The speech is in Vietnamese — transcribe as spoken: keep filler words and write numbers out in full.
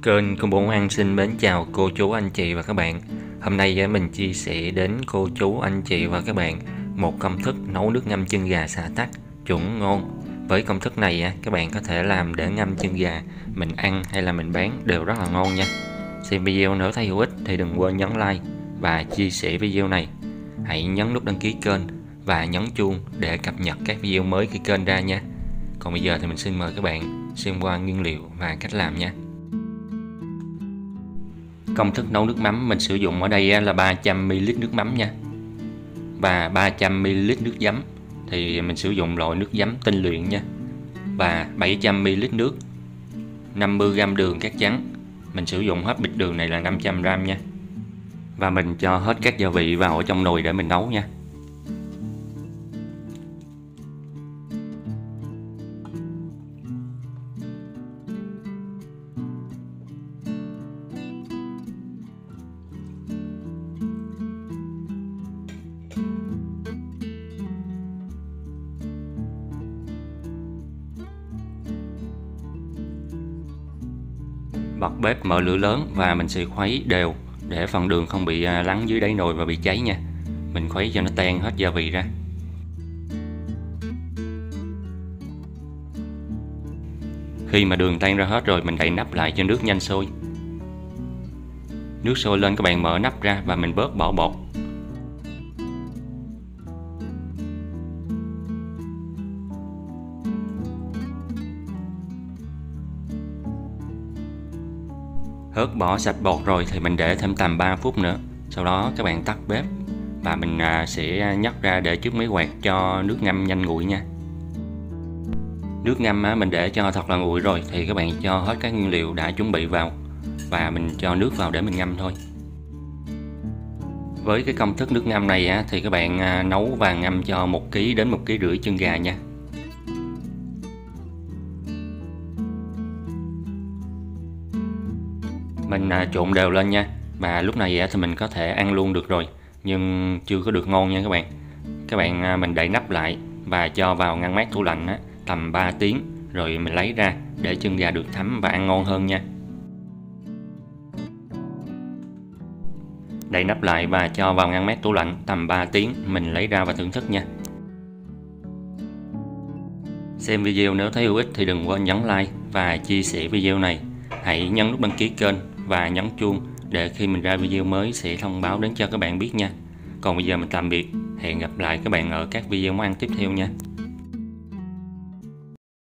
Kênh Công Bố Ăn xin mến chào cô chú anh chị và các bạn. Hôm nay mình chia sẻ đến cô chú anh chị và các bạn một công thức nấu nước ngâm chân gà xả tắc chuẩn ngon. Với công thức này các bạn có thể làm để ngâm chân gà mình ăn hay là mình bán đều rất là ngon nha. Xem video nếu thấy hữu ích thì đừng quên nhấn like và chia sẻ video này. Hãy nhấn nút đăng ký kênh và nhấn chuông để cập nhật các video mới khi kênh ra nha. Còn bây giờ thì mình xin mời các bạn xem qua nguyên liệu và cách làm nha. Công thức nấu nước mắm mình sử dụng ở đây là ba trăm mi li lít nước mắm nha. Và ba trăm mi li lít nước giấm thì mình sử dụng loại nước giấm tinh luyện nha. Và bảy trăm mi li lít nước, năm mươi gam đường cát trắng. Mình sử dụng hết bịch đường này là năm trăm gam nha. Và mình cho hết các gia vị vào ở trong nồi để mình nấu nha. Bật bếp mở lửa lớn và mình sẽ khuấy đều để phần đường không bị lắng dưới đáy nồi và bị cháy nha. Mình khuấy cho nó tan hết gia vị ra. Khi mà đường tan ra hết rồi mình đậy nắp lại cho nước nhanh sôi. Nước sôi lên các bạn mở nắp ra và mình bớt bỏ bột. Hớt bỏ sạch bột rồi thì mình để thêm tầm ba phút nữa. Sau đó các bạn tắt bếp và mình sẽ nhấc ra để trước máy quạt cho nước ngâm nhanh nguội nha. Nước ngâm mình để cho thật là nguội rồi thì các bạn cho hết các nguyên liệu đã chuẩn bị vào và mình cho nước vào để mình ngâm thôi. Với cái công thức nước ngâm này thì các bạn nấu và ngâm cho một ki đến một ki rưỡi chân gà nha. Mình trộn đều lên nha. Và lúc này thì mình có thể ăn luôn được rồi, nhưng chưa có được ngon nha các bạn. Các bạn mình đậy nắp lại và cho vào ngăn mát tủ lạnh tầm ba tiếng rồi mình lấy ra để chân gà được thấm và ăn ngon hơn nha. Đậy nắp lại và cho vào ngăn mát tủ lạnh tầm ba tiếng, mình lấy ra và thưởng thức nha. Xem video nếu thấy hữu ích thì đừng quên nhấn like và chia sẻ video này. Hãy nhấn nút đăng ký kênh và nhấn chuông để khi mình ra video mới sẽ thông báo đến cho các bạn biết nha. Còn bây giờ mình tạm biệt, hẹn gặp lại các bạn ở các video món ăn tiếp theo nha.